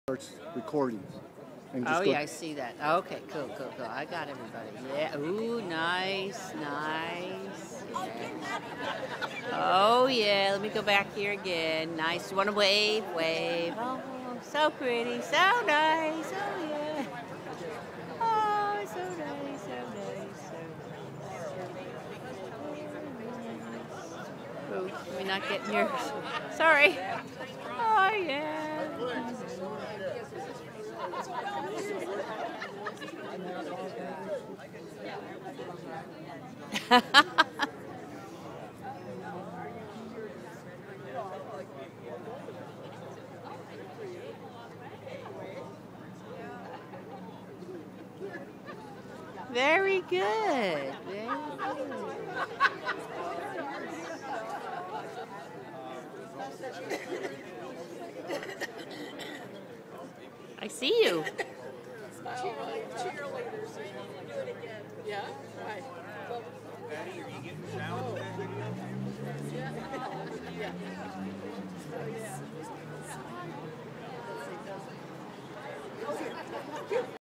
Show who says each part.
Speaker 1: starts recording. And
Speaker 2: Oh, yeah, I see that. Okay, cool. I got everybody. Yeah. Ooh, nice. Yeah. Oh, yeah. Let me go back here again. Nice. You want to wave? Wave. Oh, so pretty. So nice. Oh, yeah. Oh, so nice. Oh, let me not get near. Sorry. Oh, yeah. Very good. I see you.
Speaker 3: Cheerleaders. Do it again. Yeah? Right.
Speaker 4: Patty, are you getting showers?
Speaker 3: Yeah.